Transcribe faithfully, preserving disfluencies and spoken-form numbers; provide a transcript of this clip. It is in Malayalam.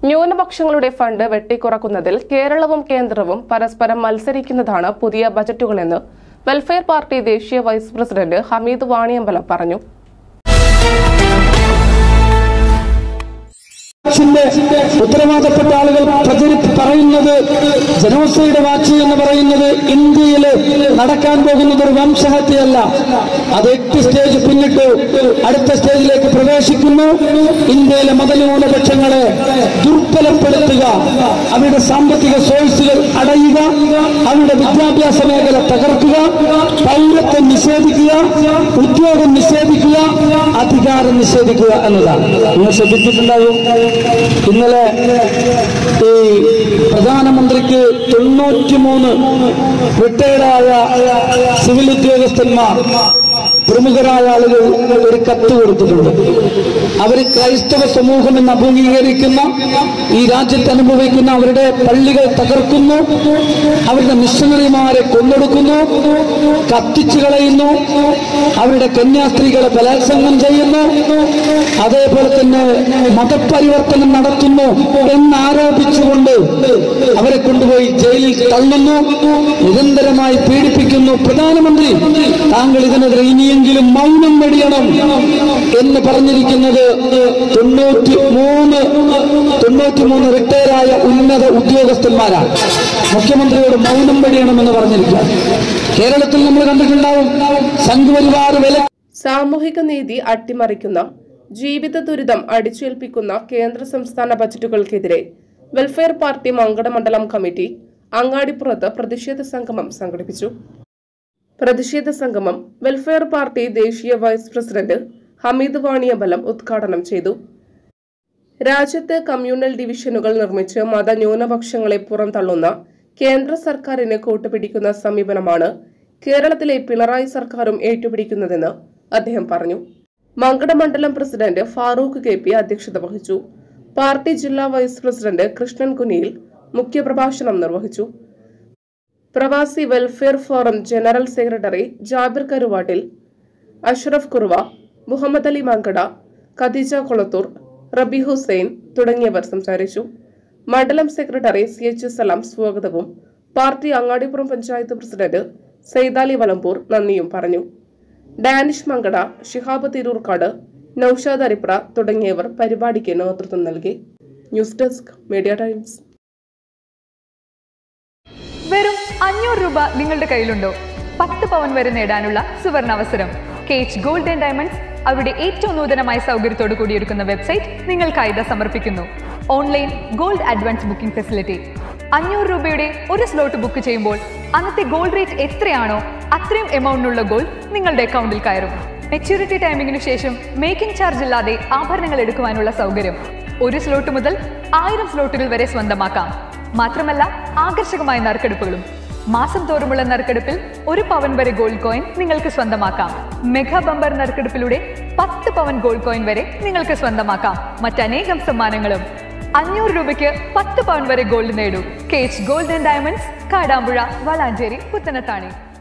ന്യൂനപക്ഷങ്ങളുടെ ഫണ്ട് വെട്ടിക്കുറക്കുന്നതിൽ കേരളവും കേന്ദ്രവും പരസ്പരം മത്സരിക്കുന്നതാണ് പുതിയ ബജറ്റുകളെന്ന് വെൽഫെയർ പാർട്ടി ദേശീയ വൈസ് പ്രസിഡന്റ് ഹമീദ് വാണിയമ്പലം പറഞ്ഞു. ഉത്തരവാദപ്പെട്ട ആളുകൾ പ്രചരിപ്പ് പറയുന്നത് ജനോസൈഡ് വാച്ച് എന്ന് പറയുന്നത് ഇന്ത്യയിൽ നടക്കാൻ പോകുന്നത് ഒരു വംശഹത്യയല്ല. അത് എട്ട് സ്റ്റേജ് പിന്നിട്ട് അടുത്ത സ്റ്റേജിലേക്ക് പ്രവേശിക്കുന്നു. ഇന്ത്യയിലെ മതന്യൂനപക്ഷങ്ങളെ ദുർബലപ്പെടുത്തുക, അവരുടെ സാമ്പത്തിക സോഴ്സുകൾ അടയുക, അവരുടെ വിദ്യാഭ്യാസ മേഖല തകർക്കുക, പൗരത്വം നിഷേധിക്കുക, ഉദ്യോഗം നിഷേധിക്കുക, അധികാരം നിഷേധിക്കുക എന്നതാണ്. നിങ്ങൾ ശ്രദ്ധിച്ചിട്ടുണ്ടാവും, ഇന്നലെ ഈ പ്രധാനമന്ത്രിക്ക് തൊണ്ണൂറ്റിമൂന്ന് റിട്ടയർഡായ സിവിൽ ഉദ്യോഗസ്ഥന്മാർ പ്രമുഖരായ ആളുകൾ ഒരു കത്ത് കൊടുത്തിട്ടുണ്ട്. അവർ ക്രൈസ്തവ സമൂഹം എന്ന് അഭിമുഖീകരിക്കുന്ന ഈ രാജ്യത്ത് അനുഭവിക്കുന്ന അവരുടെ പള്ളികൾ തകർക്കുന്നു, അവരുടെ മിഷണറിമാരെ കൊന്നൊടുക്കുന്നു, കത്തിച്ചു കളയുന്നു, അവരുടെ കന്യാസ്ത്രീകളെ ബലാത്സംഗം ചെയ്യുന്നു, അതേപോലെ തന്നെ മതപരിവർത്തനം നടത്തുന്നു എന്നാരോപിച്ചുകൊണ്ട് അവരെ കൊണ്ടുപോയി ജയിലിൽ തള്ളുന്നു, നിരന്തരമായി പീഡിപ്പിക്കുന്നു. പ്രധാനമന്ത്രി, താങ്കൾ ഇതിനെതിരെ ഇനിയെങ്കിലും മൗനം വെടിയണം എന്ന് പറഞ്ഞിരിക്കുന്നത് തൊണ്ണൂറ്റി മൂന്ന് തൊണ്ണൂറ്റി മൂന്ന് റിട്ടയറായ ഉന്നത ഉദ്യോഗസ്ഥന്മാരാണ്. മുഖ്യമന്ത്രിയോട് മൗനം വെടിയണമെന്ന് പറഞ്ഞിരിക്കുക. കേരളത്തിൽ നമ്മൾ കണ്ടിട്ടുണ്ടാവും സംഘപരിവാർ വില സാമൂഹിക നീതി അട്ടിമറിക്കുന്ന, ജീവിത ദുരിതം അടിച്ചേൽപ്പിക്കുന്ന കേന്ദ്ര സംസ്ഥാന ബജറ്റുകൾക്കെതിരെ വെൽഫെയർ പാർട്ടി മങ്കട മണ്ഡലം കമ്മിറ്റി അങ്ങാടിപ്പുറത്ത് പ്രതിഷേധ സംഗമം സംഘടിപ്പിച്ചു. പ്രതിഷേധ സംഗമം വെൽഫെയർ പാർട്ടി ദേശീയ വൈസ് പ്രസിഡന്റ് ഹമീദ് വാണിയമ്പലം ഉദ്ഘാടനം ചെയ്തു. രാജ്യത്ത് കമ്മ്യൂണൽ ഡിവിഷനുകൾ നിർമ്മിച്ച് മതന്യൂനപക്ഷങ്ങളെ പുറന്തള്ളുന്ന കേന്ദ്ര സർക്കാരിന് കൂട്ടുപിടിക്കുന്ന സമീപനമാണ് കേരളത്തിലെ പിണറായി സർക്കാരും ഏറ്റുപിടിക്കുന്നതെന്ന് അദ്ദേഹം പറഞ്ഞു. മങ്കട മണ്ഡലം പ്രസിഡന്റ് ഫാറൂഖ് കെ പി അധ്യക്ഷത വഹിച്ചു. പാർട്ടി ജില്ലാ വൈസ് പ്രസിഡന്റ് കൃഷ്ണൻ കുനിയിൽ മുഖ്യപ്രഭാഷണം നിർവഹിച്ചു. പ്രവാസി welfare forum general secretary Jabir Karuvattil, Ashraf Kuruva, Muhammad Ali Mankada, Khadeeja Kolathur, Rabi Hussain തുടങ്ങിയവർ സംസാരിച്ചു. മണ്ഡലം സെക്രട്ടറി സി എച്ച് സലാം സ്വാഗതവും പാർട്ടി അങ്ങാടിപ്പുറം പഞ്ചായത്ത് പ്രസിഡന്റ് സൈദാലി വലമ്പൂർ നന്ദിയും പറഞ്ഞു. ഡാനിഷ് മങ്കട, ഷിഹാബ് തിരൂർക്കാട്, നൌഷാദ് അരിപ്ര തുടങ്ങിയവർ പരിപാടിക്ക് നേതൃത്വം നൽകി. News desk media times. വെറും അഞ്ഞൂറ് രൂപ നിങ്ങളുടെ കയ്യിലുണ്ടോ? പത്ത് പവൻ വരെ നേടാനുള്ള സുവർണ അവസരം. കേച്ച് ഗോൾഡ് ആൻഡ് ഡയമണ്ട്സ് അവരുടെ ഏറ്റവും നൂതനമായ സൗകര്യത്തോടു കൂടിയൊരുക്കുന്ന വെബ്സൈറ്റ് നിങ്ങൾക്കായി സമർപ്പിക്കുന്നു. Online gold advance booking facility. അഞ്ഞൂറ് രൂപയുടെ ഒരു സ്ലോട്ട് ബുക്ക് ചെയ്യുമ്പോൾ അന്നത്തെ ഗോൾഡ് റേറ്റ് എത്രയാണോ അത്രയും എമൗണ്ടിനുള്ള ഗോൾഡ് നിങ്ങളുടെ അക്കൗണ്ടിൽ കയറും. മെച്യൂരിറ്റി ടൈമിങ്ങിനു ശേഷം മേക്കിംഗ് ചാർജ് ഇല്ലാതെ ആഭരണങ്ങൾ എടുക്കുവാനുള്ള സൗകര്യം. ഒരു സ്ലോട്ട് മുതൽ ആയിരം സ്ലോട്ടുകൾ വരെ സ്വന്തമാക്കാം. മാത്രമല്ല, ആകർഷകമായ നറുക്കെടുപ്പുകളും. മാസം തോറുമുള്ള നറുക്കെടുപ്പിൽ ഒരു പവൻ വരെ ഗോൾഡ് കോയിൻ നിങ്ങൾക്ക് സ്വന്തമാക്കാം. മെഗാ ബമ്പർ നറുക്കെടുപ്പിലൂടെ പത്ത് പവൻ ഗോൾഡ് കോയിൻ വരെ നിങ്ങൾക്ക് സ്വന്തമാക്കാം. മറ്റനേകം സമ്മാനങ്ങളും. അഞ്ഞൂറ് രൂപയ്ക്ക് പത്ത് പവൻ വരെ ഗോൾഡ് നേടൂ. Kech gold and diamonds, Kadampuzha, Valanchery, Puthanathani.